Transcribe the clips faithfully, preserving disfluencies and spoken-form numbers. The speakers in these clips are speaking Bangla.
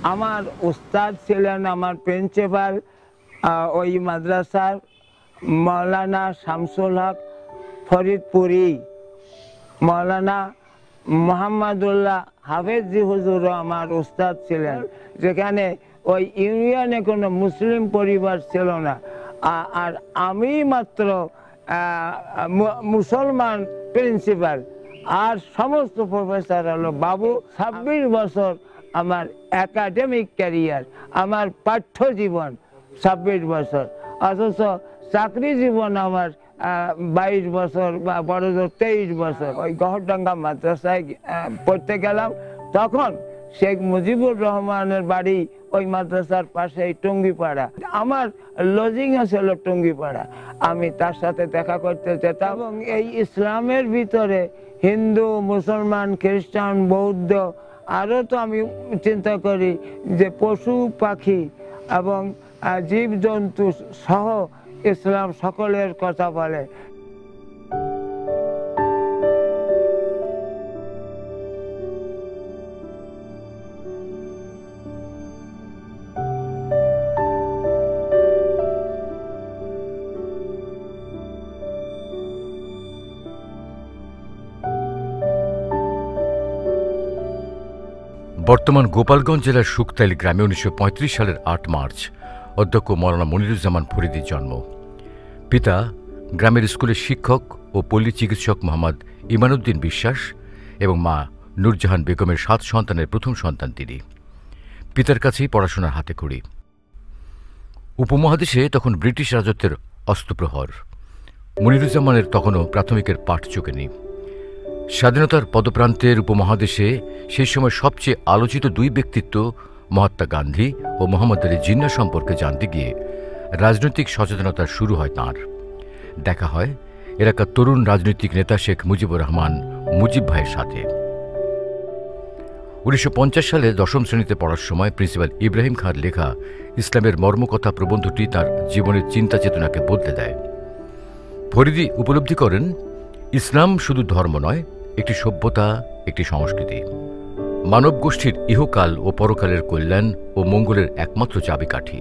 আমার উস্তাদ ছিলেন আমার প্রিন্সিপাল ওই মাদ্রাসার মৌলানা শামসুল হক ফরিদপুরি, মৌলানা মোহাম্মদুল্লাহ হাফেজি হুজুরও আমার উস্তাদ ছিলেন। যেখানে ওই ইউনিয়নে কোনো মুসলিম পরিবার ছিল না, আর আমি মাত্র মুসলমান প্রিন্সিপাল, আর সমস্ত প্রফেসর হলো বাবু। ছাব্বিশ বছর আমার একাডেমিক ক্যারিয়ার, আমার পাঠ্য জীবন ছাব্বিশ বছর, অথচ চাকরি জীবন আমার বাইশ বছর বা বড় জোর তেইশ বছর। ওই গহরডাঙ্গা মাদ্রাসায় পড়তে গেলাম, তখন শেখ মুজিবুর রহমানের বাড়ি ওই মাদ্রাসার পাশেই টঙ্গিপাড়া। আমার লজিং ছিল টঙ্গিপাড়া। আমি তার সাথে দেখা করতে যেতাম এবং এই ইসলামের ভিতরে হিন্দু, মুসলমান, খ্রিস্টান, বৌদ্ধ, আরও তো আমি চিন্তা করি যে পশু পাখি এবং জীবজন্তু সহ ইসলাম সকলের কথা বলে। বর্তমান গোপালগঞ্জ জেলার শুকতাইল গ্রামে উনিশশো পঁয়ত্রিশ সালের আট মার্চ অধ্যক্ষ মৌলানা মনিরুজ্জামান ফরিদির জন্ম। পিতা গ্রামের স্কুলের শিক্ষক ও পল্লী চিকিৎসক মোহাম্মদ ইমানউদ্দিন বিশ্বাস এবং মা নূরজাহান বেগমের সাত সন্তানের প্রথম সন্তান তিনি। পিতার কাছেই পড়াশোনার হাতে খড়ি। উপমহাদেশে তখন ব্রিটিশ রাজত্বের অস্তপ্রহর। মনিরুজ্জামানের তখনও প্রাথমিকের পাঠ চোখেনি। স্বাধীনতার পদপ্রান্তের উপমহাদেশে সেই সময় সবচেয়ে আলোচিত দুই ব্যক্তিত্ব মহাত্মা গান্ধী ও মোহাম্মদ আলী জিন্নাহ সম্পর্কে জানতে গিয়ে রাজনৈতিক সচেতনতা শুরু হয় তাঁর। দেখা হয় এলাকার তরুণ রাজনৈতিক নেতা শেখ মুজিবুর রহমান মুজিব ভাইয়ের সাথে। উনিশশো পঞ্চাশ সালে দশম শ্রেণীতে পড়ার সময় প্রিন্সিপাল ইব্রাহিম খাঁর লেখা ইসলামের মর্মকথা প্রবন্ধটি তাঁর জীবনের চিন্তা চেতনাকে বদলে দেয়। ফরিদি উপলব্ধি করেন ইসলাম শুধু ধর্ম নয়, একটি সভ্যতা, একটি সংস্কৃতি, মানব গোষ্ঠীর ইহকাল ও পরকালের কল্যাণ ও মঙ্গলের একমাত্র চাবিকাঠি।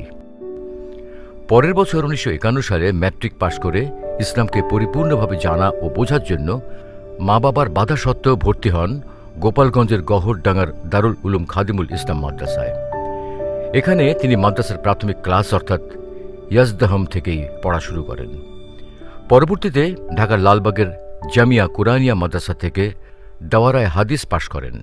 পরের বছর উনিশশো একান্ন সালে ম্যাট্রিক পাশ করে ইসলামকে পরিপূর্ণভাবে জানা ও বোঝার জন্য মা বাবার বাধা সত্ত্বেও ভর্তি হন গোপালগঞ্জের গহরডাঙ্গার দারুল উলুম খাদিমুল ইসলাম মাদ্রাসায়। এখানে তিনি মাদ্রাসার প্রাথমিক ক্লাস অর্থাৎ ইয়াজদাহম থেকেই পড়া শুরু করেন। পরবর্তীতে ঢাকার লালবাগের জামিয়া কুরআনিয়া মাদ্রাসা থেকে দাওয়ারায়ে হাদিস পাশ করেন।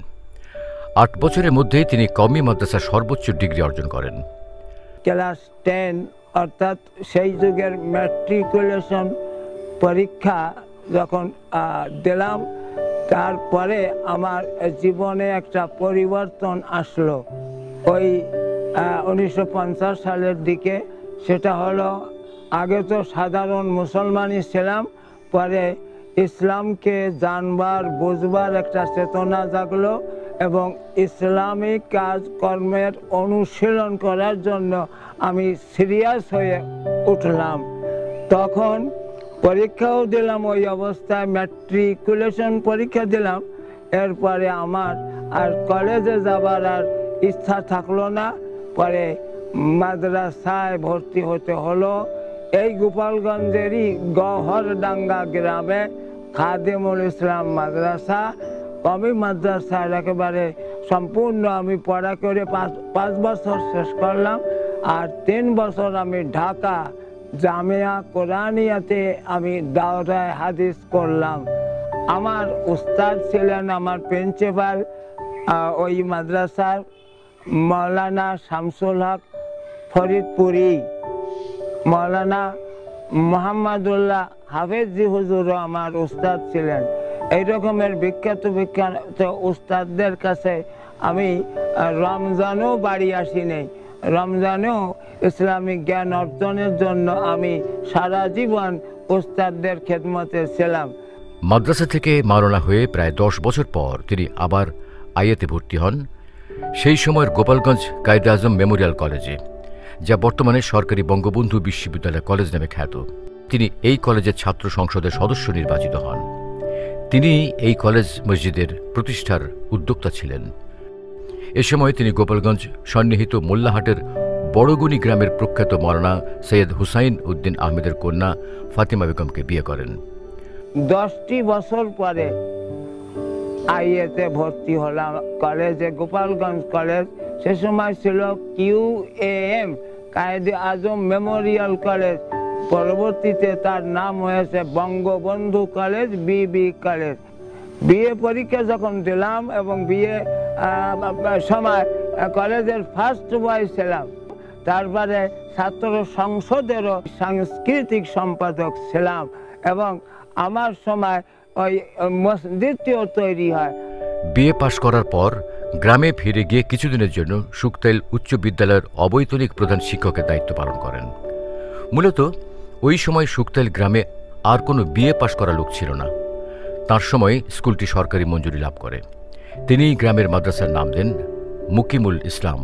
আট বছরের মধ্যেই তিনি কওমি মাদ্রাসার সর্বোচ্চ ডিগ্রি অর্জন করেন। ক্লাস টেন অর্থাৎ সেই যুগের ম্যাট্রিকুলেশন পরীক্ষা যখন দিলাম, তারপরে আমার জীবনে একটা পরিবর্তন আসলো ওই উনিশশো পঞ্চাশ সালের দিকে। সেটা হলো, আগে তো সাধারণ মুসলমানই ছিলাম, পরে ইসলামকে জানবার বুঝবার একটা চেতনা জাগলো এবং ইসলামিক কাজকর্মের অনুশীলন করার জন্য আমি সিরিয়াস হয়ে উঠলাম। তখন পরীক্ষাও দিলাম, ওই অবস্থায় ম্যাট্রিকুলেশন পরীক্ষা দিলাম। এরপরে আমার আর কলেজে যাবার আর ইচ্ছা থাকলো না, পরে মাদ্রাসায় ভর্তি হতে হলো। এই গোপালগঞ্জেরই গহরডাঙ্গা গ্রামে খাদিমুল ইসলাম মাদ্রাসা, কওমি মাদ্রাসার একেবারে সম্পূর্ণ আমি পড়া করে পাঁচ পাঁচ বছর শেষ করলাম। আর তিন বছর আমি ঢাকা জামিয়া কুরআনিয়াতে আমি দাওরায়ে হাদিস করলাম। আমার উস্তাদ ছিলেন আমার প্রিন্সিপাল ওই মাদ্রাসার মৌলানা শামসুল হক ফরিদপুরি, মৌলানা মোহাম্মদুল্লাহ হাফেজি হুজুরও আমার উস্তাদ ছিলেন। এই রকমের বিখ্যাত বিখ্যাত উস্তাদদের কাছে আমি রমজানেও বাড়ি আসি নেই। রমজানেও ইসলামিক জ্ঞান অর্জনের জন্য আমি সারা জীবন উস্তাদদের খেদমতে ছিলাম। মাদ্রাসা থেকে মাওলানা হয়ে প্রায় দশ বছর পর তিনি আবার আইয়াতে ভর্তি হন, সেই সময়ের গোপালগঞ্জ কায়েদে আজম মেমোরিয়াল কলেজে, যা বর্তমানে সরকারি বঙ্গবন্ধু বিশ্ববিদ্যালয় কলেজ নামে খ্যাত। তিনি এই কলেজের ছাত্র সংসদের সদস্য নির্বাচিত হন। তিনি এই কলেজ মসজিদের প্রতিষ্ঠার উদ্যোক্তা ছিলেন। এ সময় তিনি গোপালগঞ্জ সন্নিহিত মোল্লাহাটের বড়গুনি গ্রামের প্রখ্যাত মৌলানা সৈয়দ হুসাইন উদ্দিন আহমেদের কন্যা ফাতিমা বেগমকে বিয়ে করেন। দশটি বছর পরে আইএতে ভর্তি হলাম কলেজে, গোপালগঞ্জ কলেজ। সে সময় ছিল Q A M Quaid-e Azam memorial college, পরবর্তীতে তার নাম হয়েছে বঙ্গবন্ধু কলেজ, বিবি কলেজ। বিএ পরীক্ষা যখন দিলাম এবং বিএ সময় কলেজের ফার্স্ট বয় ছিলাম, তারপরে ছাত্র সংসদেরও সাংস্কৃতিক সম্পাদক ছিলাম এবং আমার সময় ওই মসজিদটিও তৈরি হয়। বিএ পাশ করার পর গ্রামে ফিরে গিয়ে কিছুদিনের জন্য শুকতাইল উচ্চ বিদ্যালয়ের অবৈতনিক প্রধান শিক্ষকের দায়িত্ব পালন করেন। মূলত ওই সময় শুকতাইল গ্রামে আর কোনো বিএ পাশ করা লোক ছিল না। তার সময় স্কুলটি সরকারি মঞ্জুরি লাভ করে। তিনি গ্রামের মাদ্রাসার নাম দেন মুকিমুল ইসলাম।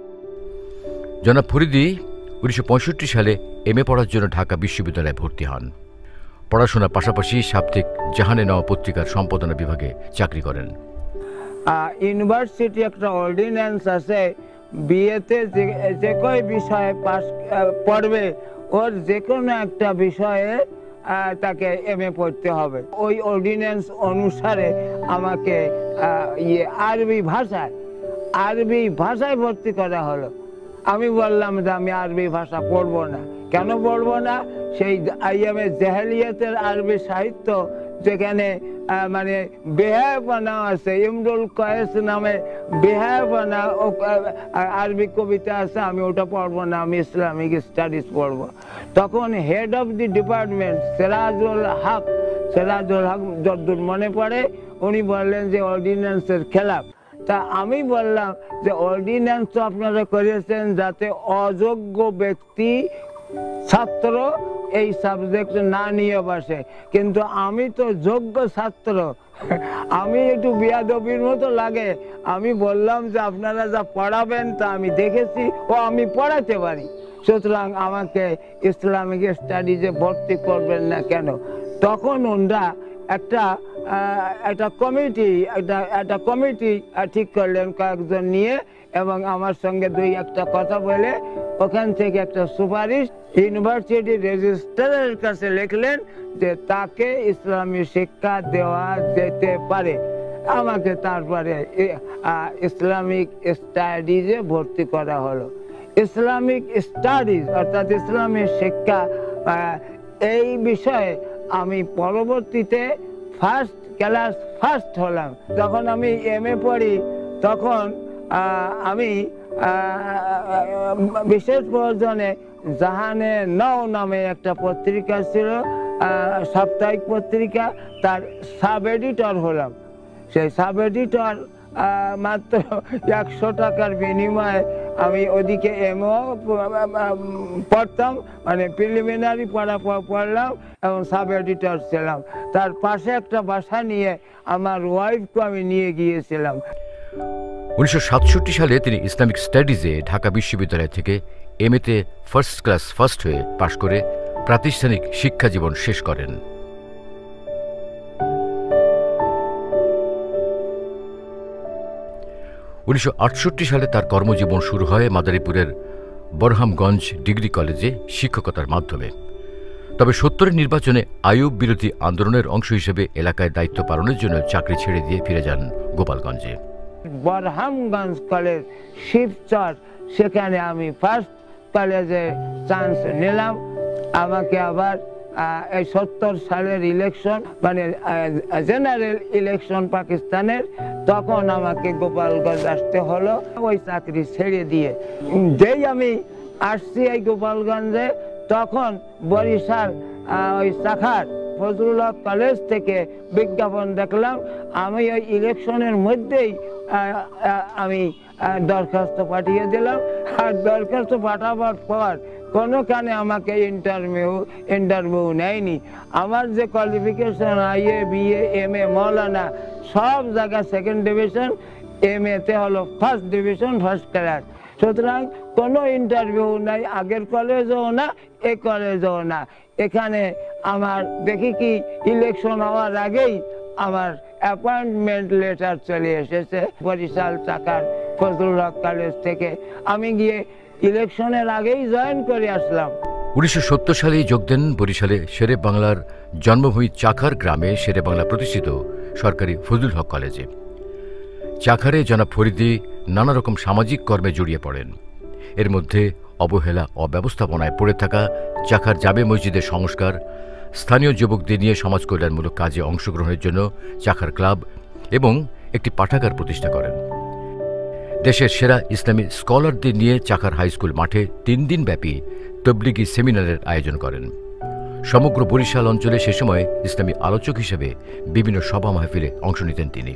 জনাব ফরিদী উনিশশো পঁয়ষট্টি সালে এম এ পড়ার জন্য ঢাকা বিশ্ববিদ্যালয়ে ভর্তি হন। পড়াশোনার পাশাপাশি সাপ্তাহিক জাহানে নওয়া পত্রিকার সম্পাদনা বিভাগে চাকরি করেন। ইউনিভার্সিটি একটা অর্ডিন্যান্স আছে, বিএতে যে কোনো বিষয়ে পাস পড়বে ওর যে কোনো একটা বিষয়ে তাকে এম এ পড়তে হবে। ওই অর্ডিন্যান্স অনুসারে আমাকে ইয়ে আরবি ভাষায় আরবি ভাষায় ভর্তি করা হলো। আমি বললাম যে আমি আরবি ভাষা পড়বো না। কেন পড়বো না? সেই আইএমএ জাহেলিয়াতের আরবি সাহিত্য যেখানে মানে বেহায়াপনা আছে, ইমরুল কয়েস নামে বেহায়াপনা আরবি কবিতা আছে, আমি ওটা পড়বো না, আমি ইসলামিক স্টাডিজ পড়বো। তখন head of the department Sirajul Haque Sirajul Haque যতদূর মনে পড়ে, উনি বললেন যে অর্ডিন্যান্সের খেলাফ। তা আমি বললাম যে অর্ডিন্যান্স তো আপনারা করেছেন যাতে অযোগ্য ব্যক্তি ছাত্র এই সাবজেক্ট না নিয়ে বসে, কিন্তু আমি তো যোগ্য ছাত্র, আমি একটু বিয়াদবির মতো লাগে। আমি বললাম যে আপনারা যা পড়াবেন তা আমি দেখেছি ও আমি পড়াতে পারি, সুতরাং আমাকে ইসলামিক স্টাডিজে ভর্তি করবেন না কেন? তখন ওনারা একটা একটা কমিটি একটা একটা কমিটি ঠিক করলেন কয়েকজন নিয়ে, এবং আমার সঙ্গে দুই একটা কথা বলে ওখান থেকে একটা সুপারিশ ইউনিভার্সিটি রেজিস্ট্রারের কাছে লিখলেন যে তাকে ইসলামী শিক্ষা দেওয়া যেতে পারে। আমাকে তারপরে ইসলামিক স্টাডিজে ভর্তি করা হলো। ইসলামিক স্টাডিজ অর্থাৎ ইসলামী শিক্ষা, এই বিষয়ে আমি পরবর্তীতে ফার্স্ট ক্লাস ফার্স্ট হলাম। যখন আমি এম এ পড়ি তখন আমি বিশেষ প্রয়োজনে জাহানে নও নামে একটা পত্রিকা ছিল, সাপ্তাহিক পত্রিকা, তার সাব এডিটর হলাম। সেই সাব এডিটর মাত্র একশো টাকার বিনিময়ে আমি ওদিকে এমও পড়তাম, মানে প্রিলিমিনারি পড়া পড়লাম এবং সাব এডিটর ছিলাম। তার পাশে একটা বাসা নিয়ে আমার ওয়াইফকে আমি নিয়ে গিয়েছিলাম। উনিশশো সাতষট্টি সালে তিনি ইসলামিক স্টাডিজে ঢাকা বিশ্ববিদ্যালয় থেকে এম এতে ফার্স্ট ক্লাস ফার্স্ট হয়ে পাশ করে প্রাতিষ্ঠানিক শিক্ষা জীবন শেষ করেন। উনিশশো আটষট্টি সালে তার কর্মজীবন শুরু হয় মাদারীপুরের বরহামগঞ্জ ডিগ্রি কলেজে শিক্ষকতার মাধ্যমে। তবে সত্তরের নির্বাচনে আইয়ুব বিরোধী আন্দোলনের অংশ হিসেবে এলাকায় দায়িত্ব পালনের জন্য চাকরি ছেড়ে দিয়ে ফিরে যান গোপালগঞ্জে। বরহামগঞ্জ কলেজ শিবচর, সেখানে আমি ফার্স্ট কলেজে চান্স নিলাম। আমাকে আবার এই সত্তর সালের ইলেকশন মানে জেনারেল ইলেকশন পাকিস্তানের, তখন আমাকে গোপালগঞ্জ আসতে হলো ওই চাকরি ছেড়ে দিয়ে। যেই আমি আসছি এই গোপালগঞ্জে, তখন বরিশাল ওই শাখার ফজলুল্লাহ কলেজ থেকে বিজ্ঞাপন দেখলাম। আমি ওই ইলেকশনের মধ্যেই আমি দরখাস্ত পাঠিয়ে দিলাম। আর দরখাস্ত পাঠাবার পর কোনোখানে আমাকে ইন্টারভিউ ইন্টারভিউ নেয়নি। আমার যে qualification I A BA M A মৌলানা সব জায়গায় সেকেন্ড ডিভিশন, এম এতে হলো ফার্স্ট ডিভিশন ফার্স্ট ক্লাস। সুতরাং কোনো ইন্টারভিউ নাই, আগের কলেজেও না এই কলেজেও না। এখানে আমার দেখি কি ইলেকশন হওয়ার আগেই আমার অ্যাপয়েন্টমেন্ট লেটার চলে এসেছে বরিশাল শাখার ফজলুল হক কলেজ থেকে। আমি গিয়ে ইলেকশনের আগেই জয়েন করে আসলাম। উনিশশো সত্তর সালে যোগ দেন বরিশালে শেরে বাংলার জন্মভূমি চাখার গ্রামে শেরে বাংলা প্রতিষ্ঠিত সরকারি ফজলুল হক কলেজে। চাখারে জনাব ফরিদী নানা রকম সামাজিক কর্মে জড়িয়ে পড়েন। এর মধ্যে অবহেলা অব্যবস্থাপনায় পড়ে থাকা চাখার জামে মসজিদের সংস্কার, স্থানীয় যুবকদের নিয়ে সমাজ কল্যাণমূলক কাজে অংশগ্রহণের জন্য চাখার ক্লাব এবং একটি পাঠাগার প্রতিষ্ঠা করেন। দেশের সেরা ইসলামী স্কলারদের নিয়ে চাখার হাইস্কুল মাঠে তিন দিন ব্যাপী তবলিগি সেমিনারের আয়োজন করেন। সমগ্র বরিশাল অঞ্চলে সে সময় ইসলামী আলোচক হিসেবে বিভিন্ন সভা মাহফিলে অংশ নিতেন তিনি।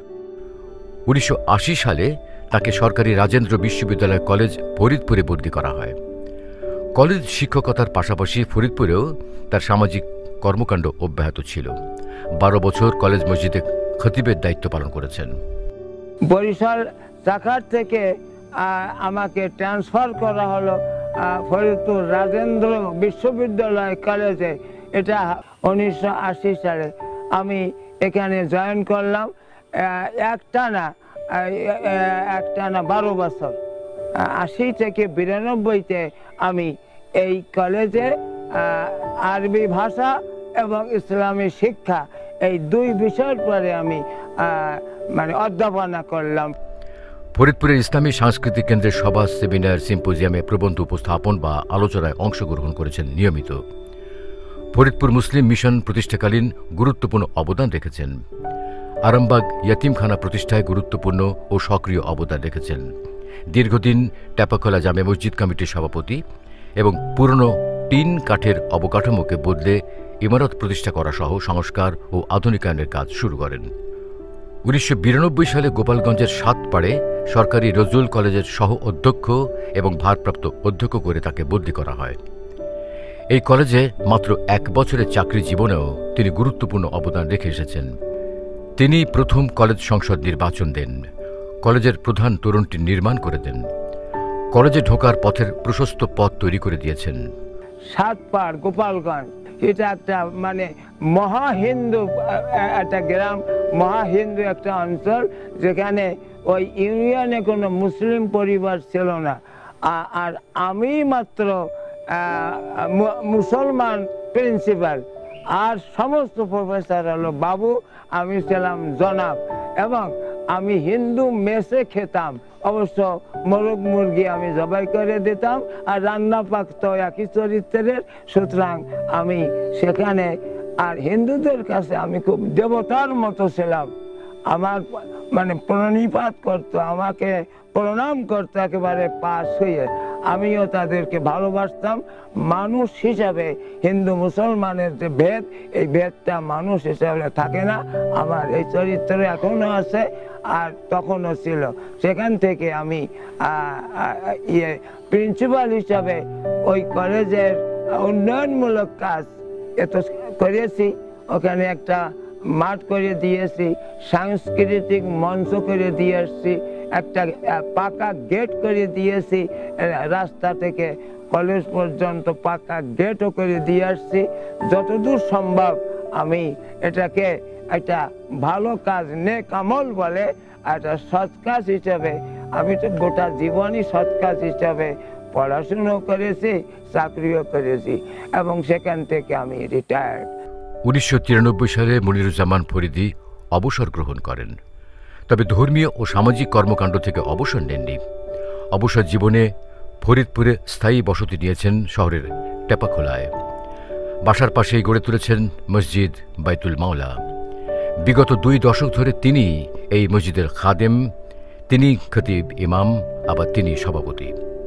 উনিশশো আশি সালে তাকে সরকারি রাজেন্দ্র বিশ্ববিদ্যালয় কলেজ ফরিদপুরে বদলি করা হয়। কলেজ শিক্ষকতার পাশাপাশি ফরিদপুরেও তার সামাজিক কর্মকাণ্ড অব্যাহত ছিল। বারো বছর কলেজ মসজিদে খতিবের দায়িত্ব পালন করেছেন। বরিশাল চাখার থেকে আমাকে ট্রান্সফার করা হলো ফরিদপুর রাজেন্দ্র বিশ্ববিদ্যালয় কলেজে। এটা উনিশশো আশি সালে আমি এখানে জয়েন করলাম। একটানা একটানা বারো বছর, আশি থেকে বিরানব্বইতে আমি এই কলেজে আরবি ভাষা এবং ইসলামী শিক্ষা এই দুই বিষয়ের পরে আমি মানে অধ্যাপনা করলাম। ফরিদপুরের ইসলামী সাংস্কৃতিক কেন্দ্রের সভা, সেমিনার, সিম্পোজিয়ামে প্রবন্ধ উপস্থাপন বা আলোচনায় অংশগ্রহণ করেছেন নিয়মিত। ফরিদপুর মুসলিম মিশন প্রতিষ্ঠাকালীন গুরুত্বপূর্ণ অবদান রেখেছেন। আরামবাগ ইয়াতিমখানা প্রতিষ্ঠায় গুরুত্বপূর্ণ ও সক্রিয় অবদান রেখেছেন। দীর্ঘদিন টেপাখোলা জামে মসজিদ কমিটির সভাপতি এবং পুরনো টিন কাঠের অবকাঠামোকে বদলে ইমারত প্রতিষ্ঠা করা সহ সংস্কার ও আধুনিকায়নের কাজ শুরু করেন। উনিশশো বিরানব্বই সালে গোপালগঞ্জের সাতপাড়ে সরকারি নজরুল কলেজের সহ অধ্যক্ষ এবং ভারপ্রাপ্ত অধ্যক্ষ করে তাকে বদলি করা হয়। এই কলেজে মাত্র এক বছরের চাকরি জীবনেও তিনি গুরুত্বপূর্ণ অবদান রেখে এসেছেন। তিনি প্রথম কলেজ সংসদ নির্বাচন দেন, কলেজের প্রধান তোরণটি নির্মাণ করে দেন, কলেজে ঢোকার পথের প্রশস্ত পথ তৈরি করে দিয়েছেন। সাতপাড় গোপালগঞ্জ এটা একটা মানে মহা হিন্দু একটা গ্রাম, মহা হিন্দু একটা অঞ্চল, যেখানে ওই ইউনিয়নে কোনো মুসলিম পরিবার ছিল না। আর আমি মাত্র মুসলমান প্রিন্সিপাল, আর সমস্ত প্রফেসর হলো বাবু, আমি ছিলাম জনাব। এবং আমি হিন্দু মেসে খেতাম, অবশ্য মোরগ মুরগি আমি জবাই করে দিতাম, আর রান্না পাকতো একই চরিত্রের। সুতরাং আমি সেখানে, আর হিন্দুদের কাছে আমি খুব দেবতার মতো ছিলাম। আমার মানে প্রণিপাত করতো, আমাকে প্রণাম করতো একেবারে পাশ হয়ে। আমিও তাদেরকে ভালোবাসতাম। মানুষ হিসাবে হিন্দু মুসলমানের যে ভেদ, এই ভেদটা মানুষ হিসাবে থাকে না। আমার এই চরিত্র এখনো আছে আর তখনও ছিল। সেখান থেকে আমি ইয়ে প্রিন্সিপাল হিসাবে ওই কলেজের উন্নয়নমূলক কাজ এত করেছি। ওখানে একটা মাঠ করে দিয়েছি, সাংস্কৃতিক মঞ্চ করে দিয়ে আসছি, একটা পাকা গেট করে দিয়েছি, রাস্তা থেকে কলেজ পর্যন্ত পাকা গেটও করে দিয়ে আসছি। যতদূর সম্ভব আমি এটাকে একটা ভালো কাজ, নেক আমল বলে, একটা সৎ কাজ হিসাবে, আমি তো গোটা জীবনই সৎ কাজ হিসাবে পড়াশুনো করেছি, চাকরিও করেছি, এবং সেখান থেকে আমি রিটায়ার্ড। উনিশশো তিরানব্বই সালে মনিরুজ্জামান ফরিদী অবসর গ্রহণ করেন, তবে ধর্মীয় ও সামাজিক কর্মকাণ্ড থেকে অবসর নেননি। অবসর জীবনে ফরিদপুরে স্থায়ী বসতি নিয়েছেন শহরের টেপাখোলায়। বাসার পাশেই গড়ে তুলেছেন মসজিদ বাইতুল মাওলা। বিগত দুই দশক ধরে তিনি এই মসজিদের খাদেম, তিনি খতিব ইমাম, আবার তিনি সভাপতি।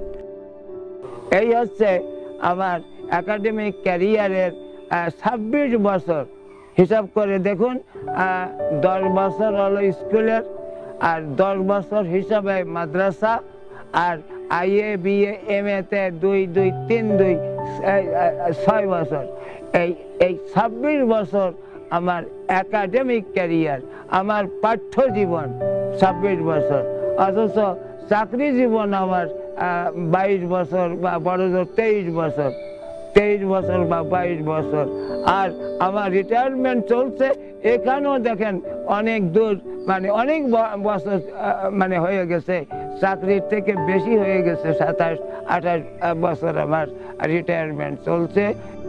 এই হচ্ছে আমার একাডেমিক ক্যারিয়ারের ছাব্বিশ বছর। হিসাব করে দেখুন, দশ বছর হলো স্কুলের, আর দশ বছর হিসাবে মাদ্রাসা, আর আইএ বিএ এম এতে দুই দুই তিন দুই ছয় বছর। এই এই ছাব্বিশ বছর আমার একাডেমিক ক্যারিয়ার, আমার পাঠ্য জীবন ছাব্বিশ বছর। অথচ চাকরি জীবন আমার বাইশ বছর বা বড় জোর তেইশ বছর তেইশ বছর বা বাইশ বছর। আর আমার রিটায়ারমেন্ট চলছে, এখানেও দেখেন অনেক দূর, মানে অনেক বছর মানে হয়ে গেছে, চাকরির থেকে বেশি হয়ে গেছে, সাতাশ আঠাশ বছর আমার রিটায়ারমেন্ট চলছে।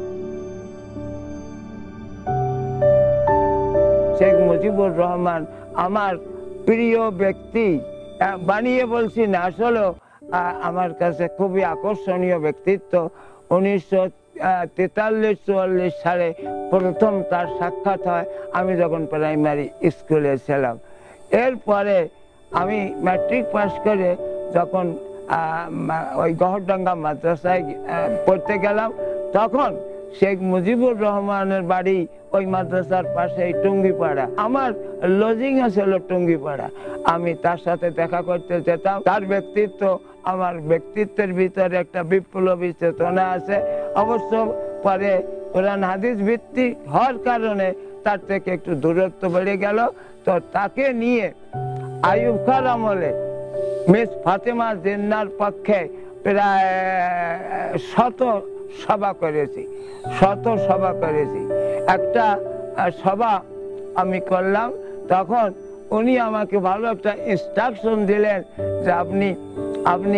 শেখ মুজিবুর রহমান আমার প্রিয় ব্যক্তি, বানিয়ে বলছি না, আসলে আমার কাছে খুবই আকর্ষণীয় ব্যক্তিত্ব। উনিশশো তেতাল্লিশ চুয়াল্লিশ সালে প্রথম তার সাক্ষাৎ হয়, আমি যখন প্রাইমারি স্কুলে ছিলাম। এরপরে আমি ম্যাট্রিক পাস করে যখন ওই গহরডাঙ্গা মাদ্রাসায় পড়তে গেলাম, তখন শেখ মুজিবুর রহমানের বাড়ি ওই মাদ্রাসার পাশে টুঙ্গিপাড়া, আমার লজিং ছিল টুঙ্গিপাড়া। আমি তার সাথে দেখা করতে যেতাম। তার ব্যক্তিত্ব আমার ব্যক্তিত্বের ভিতরে একটা বিপ্লবী চেতনা আছে। অবশ্য পরে কোরআন হাদিস ভিত্তিক হওয়ার কারণে তার থেকে একটু দূরত্ব বেড়ে গেল। তো তাকে নিয়ে আইয়ুব খাঁর আমলে মিস ফাতেমা জিন্নার পক্ষে প্রায় শত সভা করেছি, শত সভা করেছি। একটা সভা আমি করলাম, তখন উনি আমাকে ভালো একটা ইনস্ট্রাকশন দিলেন যে আপনি আপনি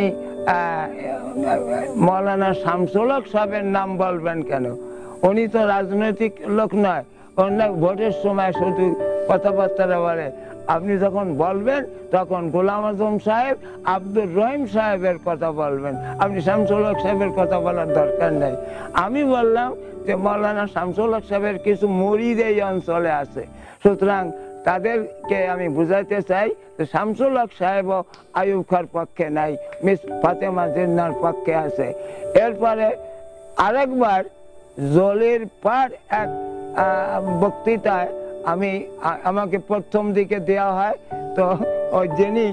মৌলানা শামসুল হক সাহেবের নাম বলবেন কেন? উনি তো রাজনৈতিক লোক নয়, অন্য ভোটের সময় শুধু কথাবার্তা বলে। আপনি যখন বলবেন তখন গোলাম আজম সাহেব, আব্দুর রহিম সাহেবের কথা বলবেন, আপনি শামসুল হক সাহেবের কথা বলার দরকার নেই। আমি বললাম যে মৌলানা শামসুল হক সাহেবের কিছু মুরিদ এই অঞ্চলে আছে, সুতরাং তাদেরকে আমি বুঝাইতে চাই যে শামসুল হক সাহেবও আইয়ুব খাঁর পক্ষে নাই, মিস ফাতেমা জিন্নার পক্ষে আছে। এরপরে আরেকবার জলির পার এক বক্তৃতায় আমি আমাকে প্রথম দিকে দেওয়া হয়, তো ওই যিনি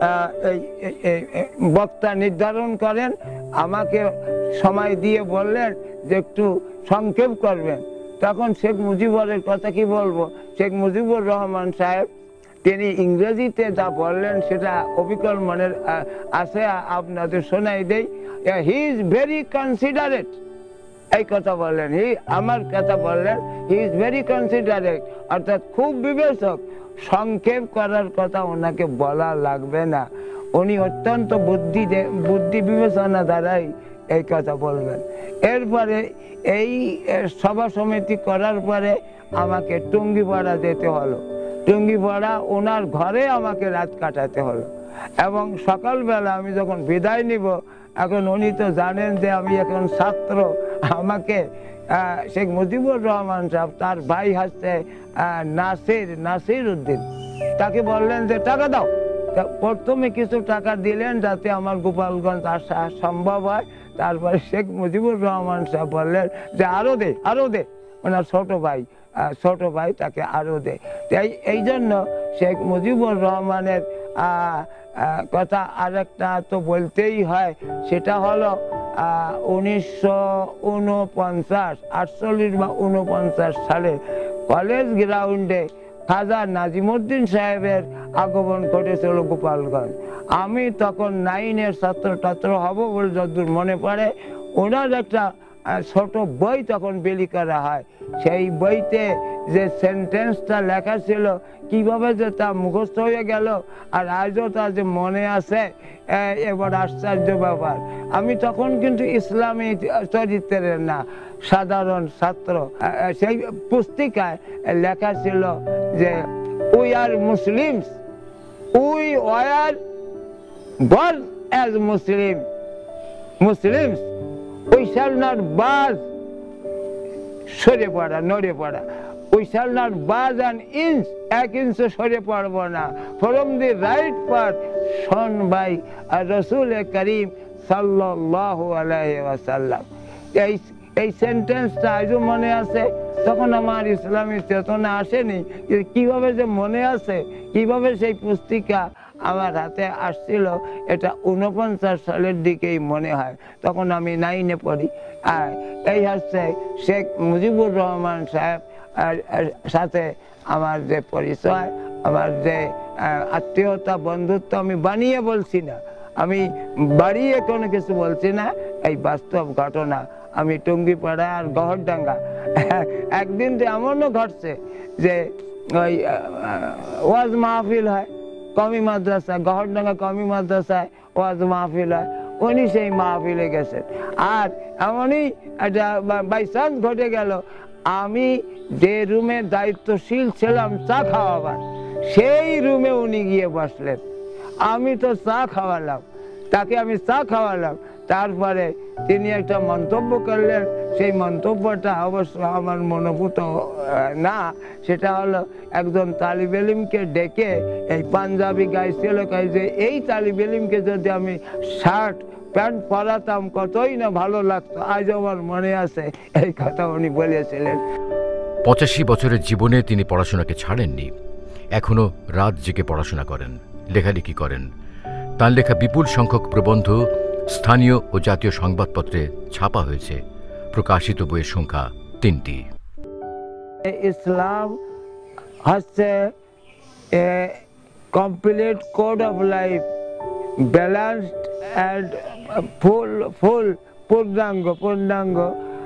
বক্তা নির্ধারণ করেন আমাকে সময় দিয়ে বললেন যে একটু সংক্ষেপ করবেন। তখন শেখ মুজিবুরের কথা কি বলবো, শেখ মুজিবুর রহমান সাহেব তিনি ইংরেজিতে যা বললেন সেটা অবিকল মনের আছে, আপনাদের শোনাই দেই। হি ইজ ভেরি কনসিডারেট, এই কথা বললেন, হি আমার কথা বললেন, হি ইজ ভেরি কনসিডারেট, অর্থাৎ খুব বিবেচক। সংক্ষেপ করার কথা ওনাকে বলা লাগবে না, উনি অত্যন্ত বুদ্ধি বুদ্ধি বিবেচনা দ্বারাই এই কথা বলবেন। এরপরে এই সভা সমিতি করার পরে আমাকে টুঙ্গিপাড়া যেতে হলো। টুঙ্গিপাড়া ওনার ঘরে আমাকে রাত কাটাতে হলো, এবং সকালবেলা আমি যখন বিদায় নিব, এখন উনি তো জানেন যে আমি এখন ছাত্র, আমাকে শেখ মুজিবুর রহমান সাহেব তার ভাই হচ্ছে নাসির নাসির উদ্দিন, তাকে বললেন যে টাকা দাও। প্রথমে কিছু টাকা দিলেন যাতে আমার গোপালগঞ্জ আসা সম্ভব হয়। তারপরে শেখ মুজিবুর রহমান সাহেব বললেন যে আরো দে আরো দে, ওনার ছোট ভাই ছোট ভাই তাকে আরো দে। তাই এই জন্য শেখ মুজিবুর রহমানের কথা আরেকটা তো বলতেই হয়, সেটা হলো উনিশশো উনপঞ্চাশ আটচল্লিশ বা উনপঞ্চাশ সালে কলেজ গ্রাউন্ডে খাজা নাজিমুদ্দিন সাহেবের আগমন ঘটেছিল গোপালগঞ্জ। আমি তখন নাইনের ছাত্র ছাত্র হব বলে যতদূর মনে পড়ে, ওনার একটা ছোট বই তখন বিলি করা হয়। সেই বইতে যে সেন্টেন্সটা লেখা ছিল কিভাবে যে তা মুখস্থ হয়ে গেল আর আজও তা যে মনে আছে, এবার আশ্চর্য ব্যাপার। আমি তখন কিন্তু ইসলামী চরিত্রের না, সাধারণ ছাত্র। সেই পুস্তিকায় লেখা ছিল যে we are Muslims, we were born as Muslim Muslims we shall not budge, সরে পড়া নড়ে পড়া, we shall not budge an inch, এক ইঞ্চ সরে পড়বো না, from the right path shown by রাসূল করিম সাল্লাল্লাহু আলাইহি ওয়াসাল্লাম। এই এই সেন্টেন্সটা আজও মনে আছে। তখন আমার ইসলামী চেতনা আসেনি, কিভাবে যে মনে আছে, কিভাবে সেই পুস্তিকা আমার হাতে আসছিল, এটা উনপঞ্চাশ সালের দিকেই মনে হয়, তখন আমি নাইনে পড়ি। আর এই হচ্ছে শেখ মুজিবুর রহমান সাহেব সাথে আমার যে পরিচয়, আমার যে আত্মীয়তা বন্ধুত্ব, আমি বানিয়ে বলছি না, আমি বাড়িয়ে কোনো কিছু বলছি না, এই বাস্তব ঘটনা। আমি টুঙ্গিপাড়া আর গহরডাঙ্গা একদিন তো এমনও ঘটছে যে ওই ওয়াজ মাহফিল হয়, কমি মাদ্রাসা, গহরডাঙ্গা কমি মাদ্রাসায় ওয়াজ মাহফিল হয়, উনি সেই মাহফিলে গেছেন। আর এমনই একটা বাই চান্স ঘটে গেল, আমি যে রুমে দায়িত্বশীল ছিলাম চা খাওয়াবার, সেই রুমে উনি গিয়ে বসলেন। আমি তো চা খাওয়ালাম, তাকে আমি চা খাওয়ালাম, তারপরে তিনি একটা মন্তব্য করলেন। সেই মন্তব্যটা অবশ্য আমার মনোভূত না, সেটা হলো একজন তালিব ইলমকে ডেকে এই পাঞ্জাবি গাইছিল, যে এই তালিব ইলমকে যদি আমি শার্ট প্যান্ট পরাতাম কতই না ভালো লাগতো। আজ আমার মনে আছে এই কথা উনি বলেছিলেন। পঁচাশি বছরের জীবনে তিনি পড়াশোনাকে ছাড়েননি, এখনও রাত জেগে পড়াশোনা করেন, লেখালেখি করেন। তাঁর লেখা বিপুল সংখ্যক প্রবন্ধ স্থানীয় ও জাতীয় সংবাদপত্রে ছাপা হয়েছে। প্রকাশিত বইয়ের সংখ্যা তিনটি। ইসলাম হচ্ছে complete code of life, balanced and full full পূর্ণাঙ্গ পূর্ণাঙ্গ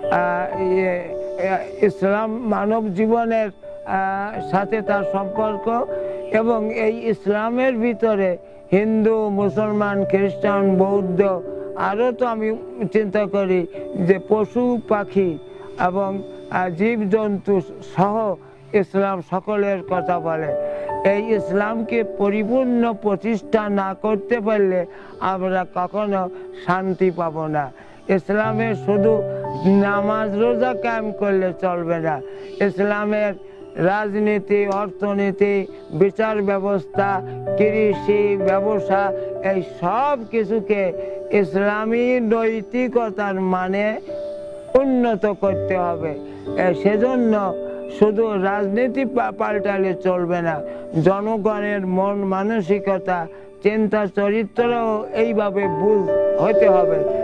ইসলাম মানব জীবনের সাথে তার সম্পর্ক। এবং এই ইসলামের ভিতরে হিন্দু, মুসলমান, খ্রিস্টান, বৌদ্ধ, আরও তো আমি চিন্তা করি যে পশু পাখি এবং জীবজন্তু সহ ইসলাম সকলের কথা বলে। এই ইসলামকে পরিপূর্ণ প্রতিষ্ঠা না করতে পারলে আমরা কখনো শান্তি পাব না। ইসলামে শুধু নামাজ রোজা কায়েম করলে চলবে না, ইসলামের রাজনীতি, অর্থনীতি, বিচার ব্যবস্থা, কৃষি, ব্যবসা, এই সব কিছুকে ইসলামী নৈতিকতার মানে উন্নত করতে হবে। সেজন্য শুধু রাজনীতি পাল্টালে চলবে না, জনগণের মন মানসিকতা, চিন্তা চরিত্রও এইভাবে বুঝ হতে হবে।